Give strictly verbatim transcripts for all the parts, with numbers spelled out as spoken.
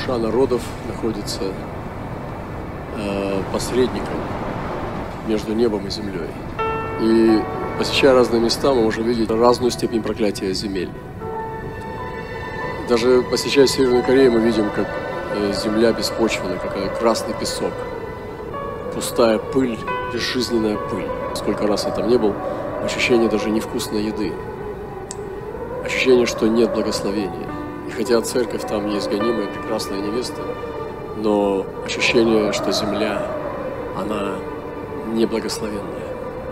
душа народов находится э, посредником между небом и землей. И посещая разные места, мы можем видеть разную степень проклятия земель. Даже посещая Северную Корею, мы видим, как земля беспочвенная, как красный песок, пустая пыль, безжизненная пыль. Сколько раз я там не был, ощущение даже невкусной еды, ощущение, что нет благословения. И хотя церковь там есть гонимая, прекрасная невеста, но ощущение, что земля, она неблагословенная.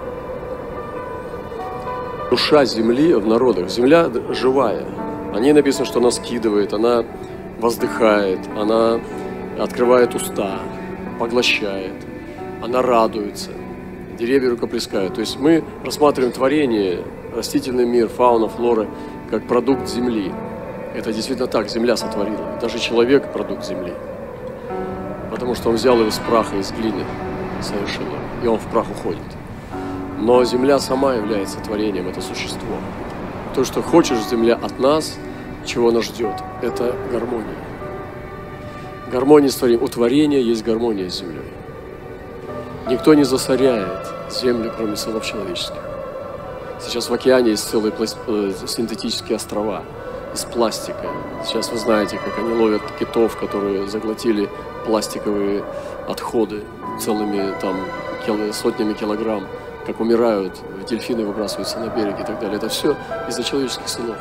Душа земли в народах, земля живая. О ней написано, что она скидывает, она воздыхает, она открывает уста, поглощает, она радуется, деревья рукоплескают. То есть мы рассматриваем творение, растительный мир, фауна, флора, как продукт земли. Это действительно так, земля сотворила. Даже человек – продукт земли. Потому что он взял его из праха, из глины, совершил его, и он в прах уходит. Но земля сама является творением, это существо. То, что хочешь, земля, от нас, чего нас ждет, это гармония. Гармония с творением. У творения есть гармония с землей. Никто не засоряет землю, кроме сынов человеческих. Сейчас в океане есть целые пласт... синтетические острова из пластика. Сейчас вы знаете, как они ловят китов, которые заглотили пластиковые отходы целыми там сотнями килограмм, как умирают, дельфины выбрасываются на берег и так далее. Это все из-за человеческих сынов.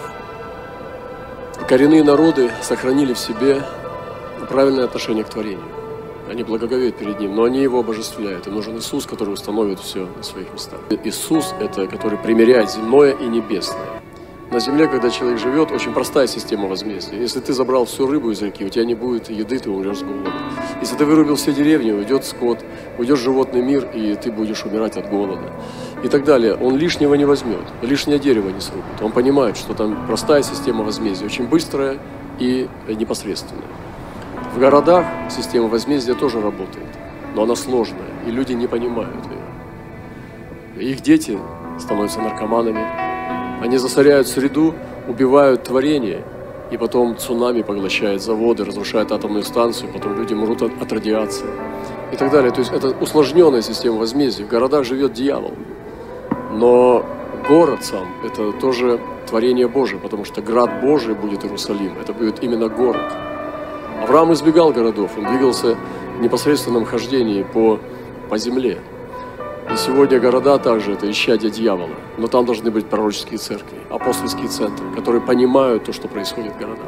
Коренные народы сохранили в себе правильное отношение к творению. Они благоговеют перед Ним, но они Его обожествляют. Им нужен Иисус, который установит все на своих местах. Иисус – это который примиряет земное и небесное. На земле, когда человек живет, очень простая система возмездия. Если ты забрал всю рыбу из реки, у тебя не будет еды, ты умрешь с голода. Если ты вырубил все деревни, уйдет скот, уйдет животный мир, и ты будешь умирать от голода. И так далее. Он лишнего не возьмет, лишнее дерево не срубит. Он понимает, что там простая система возмездия, очень быстрая и непосредственная. В городах система возмездия тоже работает, но она сложная, и люди не понимают ее. Их дети становятся наркоманами, они засоряют среду, убивают творение, и потом цунами поглощает заводы, разрушает атомную станцию, потом люди мрут от, от радиации и так далее. То есть это усложненная система возмездия. В городах живет дьявол, но город сам – это тоже творение Божие, потому что град Божий будет Иерусалим, это будет именно город. Авраам избегал городов, он двигался в непосредственном хождении по, по земле. И сегодня города также это исчадие дьявола, но там должны быть пророческие церкви, апостольские центры, которые понимают то, что происходит в городах.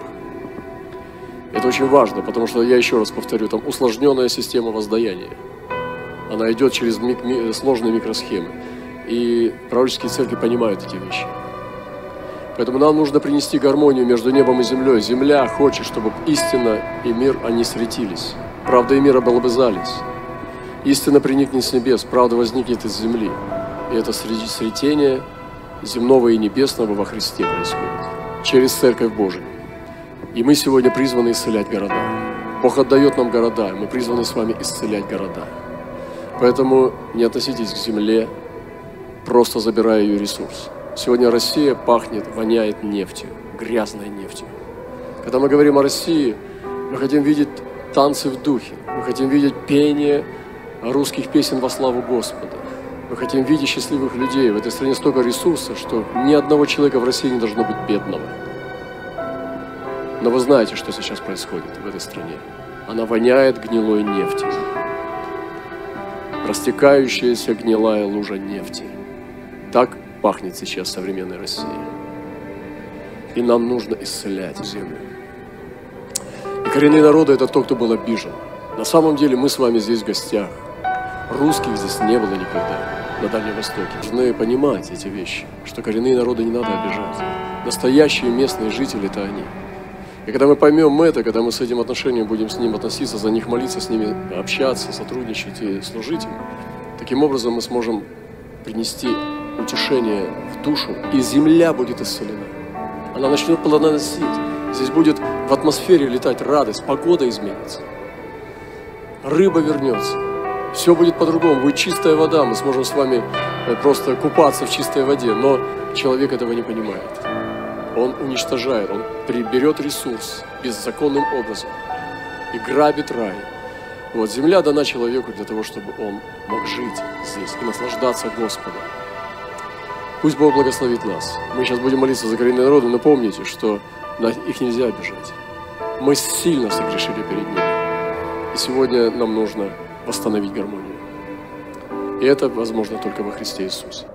Это очень важно, потому что, я еще раз повторю, там усложненная система воздаяния. Она идет через мик, ми, сложные микросхемы, и пророческие церкви понимают эти вещи. Поэтому нам нужно принести гармонию между небом и землей. Земля хочет, чтобы истина и мир, они сретились. Правда и мир облобызались. Истина приникнет с небес, правда возникнет из земли. И это сретение земного и небесного во Христе происходит. Через Церковь Божию. И мы сегодня призваны исцелять города. Бог отдает нам города, мы призваны с вами исцелять города. Поэтому не относитесь к земле, просто забирая ее ресурс. Сегодня Россия пахнет, воняет нефтью, грязной нефтью. Когда мы говорим о России, мы хотим видеть танцы в духе, мы хотим видеть пение русских песен во славу Господа. Мы хотим видеть счастливых людей. В этой стране столько ресурсов, что ни одного человека в России не должно быть бедного. Но вы знаете, что сейчас происходит в этой стране. Она воняет гнилой нефтью. Растекающаяся гнилая лужа нефти. Так пахнет сейчас современная Россия. И нам нужно исцелять землю. И коренные народы – это тот, кто был обижен. На самом деле мы с вами здесь в гостях. Русских здесь не было никогда на Дальнем Востоке. Должны понимать эти вещи, что коренные народы не надо обижать. Настоящие местные жители – это они. И когда мы поймем это, когда мы с этим отношением будем с ним относиться, за них молиться, с ними общаться, сотрудничать и служить им, таким образом мы сможем принести утешение в душу, и земля будет исцелена. Она начнет плодоносить. Здесь будет в атмосфере летать радость, погода изменится. Рыба вернется. Все будет по-другому, будет чистая вода, мы сможем с вами просто купаться в чистой воде, но человек этого не понимает. Он уничтожает, он приберет ресурс беззаконным образом. и грабит рай. Вот, земля дана человеку для того, чтобы он мог жить здесь и наслаждаться Господом. Пусть Бог благословит нас. Мы сейчас будем молиться за коренные народы, но помните, что их нельзя обижать. Мы сильно согрешили перед ними. И сегодня нам нужно восстановить гармонию. И это возможно только во Христе Иисусе.